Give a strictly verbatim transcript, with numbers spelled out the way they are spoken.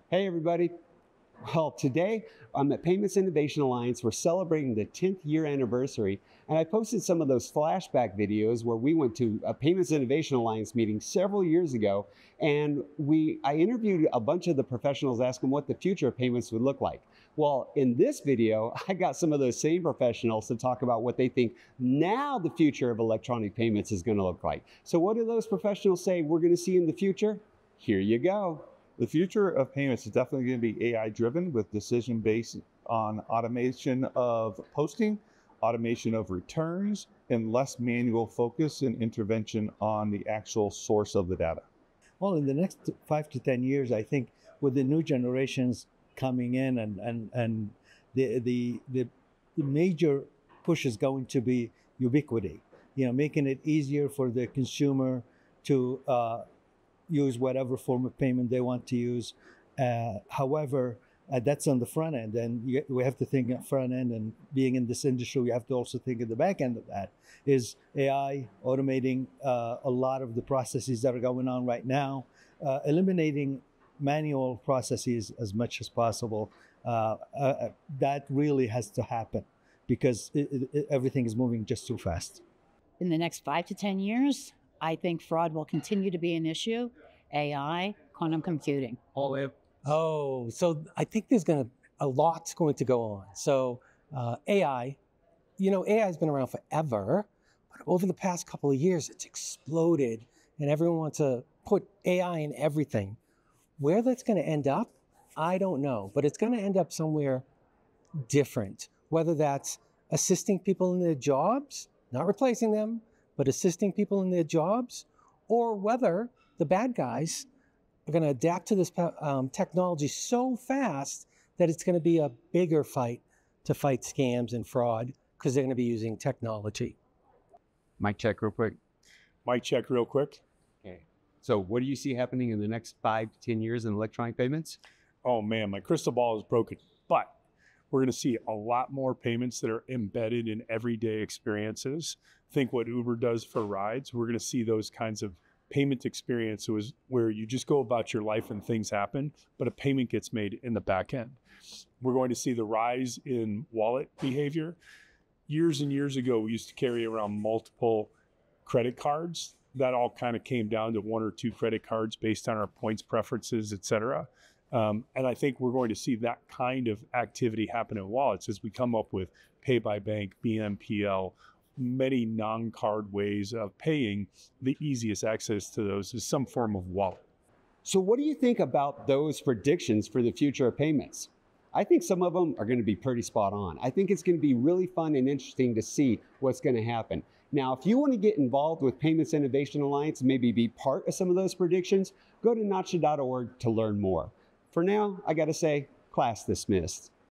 Hey everybody. Well, today I'm at Payments Innovation Alliance. We're celebrating the tenth year anniversary, and I posted some of those flashback videos where we went to a Payments Innovation Alliance meeting several years ago, and we I interviewed a bunch of the professionals asking what the future of payments would look like. Well, in this video, I got some of those same professionals to talk about what they think now the future of electronic payments is going to look like. So what do those professionals say we're going to see in the future? Here you go. The future of payments is definitely going to be A I driven, with decision based on automation of posting, automation of returns, and less manual focus and intervention on the actual source of the data. Well, in the next five to ten years, I think with the new generations coming in and, and, and the, the, the, the major push is going to be ubiquity, you know, making it easier for the consumer to uh, use whatever form of payment they want to use. Uh, however, uh, that's on the front end, and you, we have to think at front end, and being in this industry, we have to also think at the back end of that. Is A I automating uh, a lot of the processes that are going on right now, uh, eliminating manual processes as much as possible. Uh, uh, that really has to happen because it, it, everything is moving just too fast. In the next five to ten years, I think fraud will continue to be an issue. A I, quantum computing. Oh, so I think there's going to, a lot's going to go on. So uh, A I, you know, A I has been around forever, but over the past couple of years, it's exploded and everyone wants to put A I in everything. Where that's going to end up, I don't know, but it's going to end up somewhere different, whether that's assisting people in their jobs, not replacing them, but assisting people in their jobs, or whether the bad guys are going to adapt to this um, technology so fast that it's going to be a bigger fight to fight scams and fraud because they're going to be using technology. Mic check real quick. Mic check real quick. Okay. So what do you see happening in the next five to ten years in electronic payments? Oh man, my crystal ball is broken, but we're going to see a lot more payments that are embedded in everyday experiences. Think what Uber does for rides. We're going to see those kinds of payment experiences where you just go about your life and things happen, but a payment gets made in the back end. We're going to see the rise in wallet behavior. Years and years ago, we used to carry around multiple credit cards. That all kind of came down to one or two credit cards based on our points preferences, et cetera. Um, and I think we're going to see that kind of activity happen in wallets as we come up with Pay by Bank, B N P L, many non-card ways of paying. The easiest access to those is some form of wallet. So what do you think about those predictions for the future of payments? I think some of them are going to be pretty spot on. I think it's going to be really fun and interesting to see what's going to happen. Now, if you want to get involved with Payments Innovation Alliance, maybe be part of some of those predictions, go to nacha dot org to learn more. For now, I got to say, class dismissed.